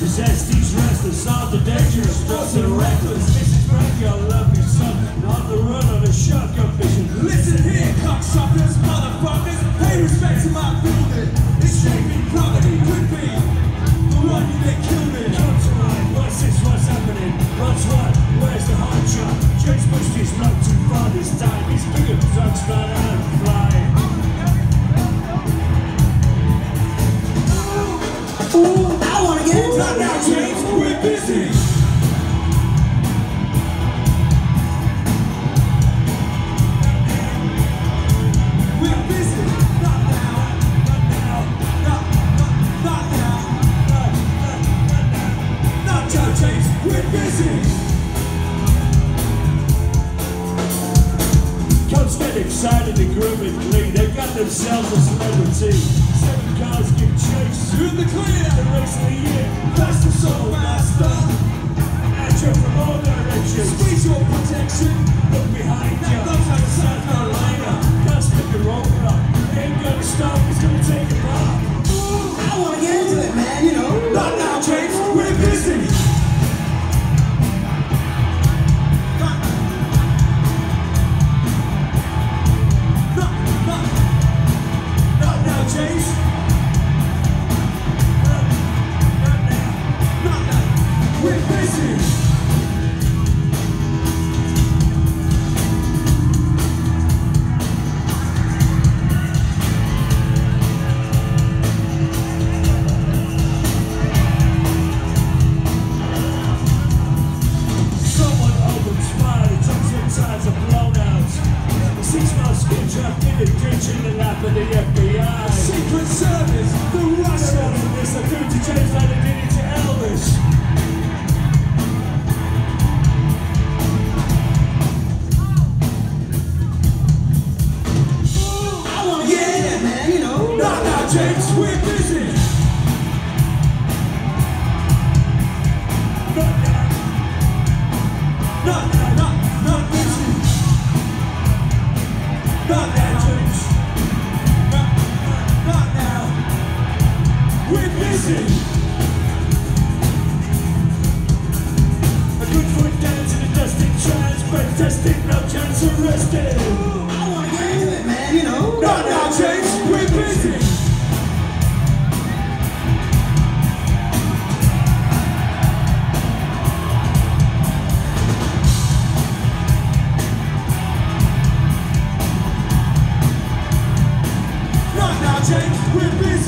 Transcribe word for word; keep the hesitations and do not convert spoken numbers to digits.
Possess these restless, all the dangerous, drugs and reckless. Missus Frank, I love you, son. On the run on a shotgun mission. Listen here, cocksuckers, motherfuckers. Pay respect to my building. It's shaming property could be the one you get killed in. Come to mind, what's this, what's happening? What's what? Where's the hot shot? Jake's pushed his luck too far this time. He's bigger, drugs man and flying. Ooh, I wanna get into Not it now, James, we're busy. We're busy. Not now. Not now. Not, not, not now. Not, not, not now. Not now, James, we're busy. Cops get excited and grim and clean. They got themselves a celebrity. Seven cars get chased. You're in the clear. The race of the year. That's the soul master. At you from all directions. Squeeze your protection. Look behind That you. goes out of South Carolina. Can't split the road up. Ain't gonna stop. It's gonna take a part. I wanna get into it, man, you know. Not now, James, we're busy. Not, not, not, not now, James. Not, not now. Not now, we're busy. Someone opens fire. The trucks inside are blown out. Six months get trapped in a ditch in the lap of the F B I. Secret Service, the They're Russians. after this. They're doing to James like they did it to Elvis. I wanna get into it, man, you know. Not now, James, we're busy. Not now. Not now, not, not busy. Not now, James. Not, not, not now. We're busy. A good foot down to the dusty trance. Breath testing, no chance arrested. I wanna get into it, man, you know. Not now, James, we're busy. Not now, James, we're busy.